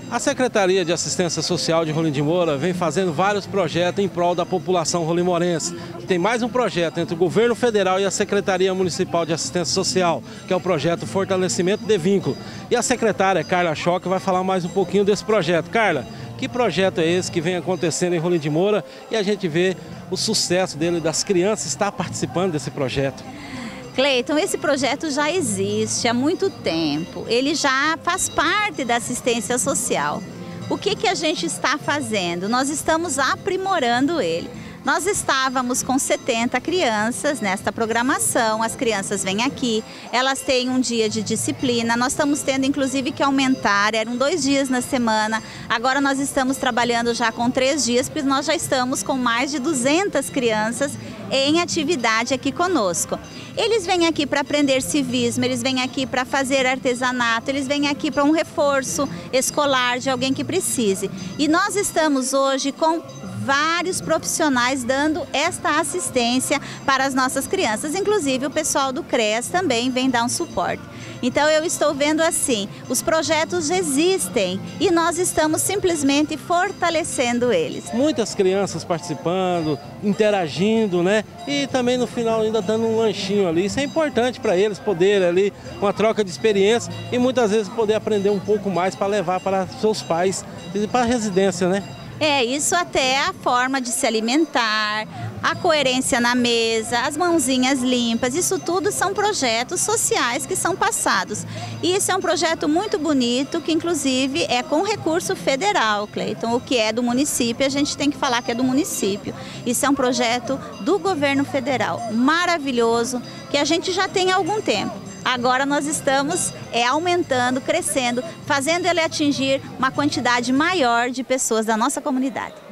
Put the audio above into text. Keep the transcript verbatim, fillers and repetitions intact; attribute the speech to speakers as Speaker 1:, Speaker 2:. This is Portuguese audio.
Speaker 1: A Secretaria de Assistência Social de Rolim de Moura vem fazendo vários projetos em prol da população rolimorense. Tem mais um projeto entre o Governo Federal e a Secretaria Municipal de Assistência Social, que é o projeto Fortalecimento de Vínculo. E a secretária Carla Choque vai falar mais um pouquinho desse projeto. Carla, que projeto é esse que vem acontecendo em Rolim de Moura e a gente vê o sucesso dele, das crianças estar participando desse projeto?
Speaker 2: Cleiton, esse projeto já existe há muito tempo, ele já faz parte da assistência social. O que que a gente está fazendo? Nós estamos aprimorando ele. Nós estávamos com setenta crianças nesta programação, as crianças vêm aqui, elas têm um dia de disciplina, nós estamos tendo inclusive que aumentar, eram dois dias na semana, agora nós estamos trabalhando já com três dias, porque nós já estamos com mais de duzentas crianças em atividade aqui conosco. Eles vêm aqui para aprender civismo, eles vêm aqui para fazer artesanato, eles vêm aqui para um reforço escolar de alguém que precise. E nós estamos hoje com vários profissionais dando esta assistência para as nossas crianças, inclusive o pessoal do CREAS também vem dar um suporte. Então eu estou vendo assim, os projetos existem e nós estamos simplesmente fortalecendo eles.
Speaker 1: Muitas crianças participando, interagindo, né? E também no final ainda dando um lanchinho ali. Isso é importante para eles poderem ali, uma troca de experiência e muitas vezes poder aprender um pouco mais para levar para seus pais e para a residência, né?
Speaker 2: É, isso até a forma de se alimentar, a coerência na mesa, as mãozinhas limpas, isso tudo são projetos sociais que são passados. E isso é um projeto muito bonito, que inclusive é com recurso federal, Cleiton. O que é do município, a gente tem que falar que é do município. Isso é um projeto do governo federal, maravilhoso, que a gente já tem há algum tempo. Agora nós estamos é, aumentando, crescendo, fazendo ele atingir uma quantidade maior de pessoas da nossa comunidade.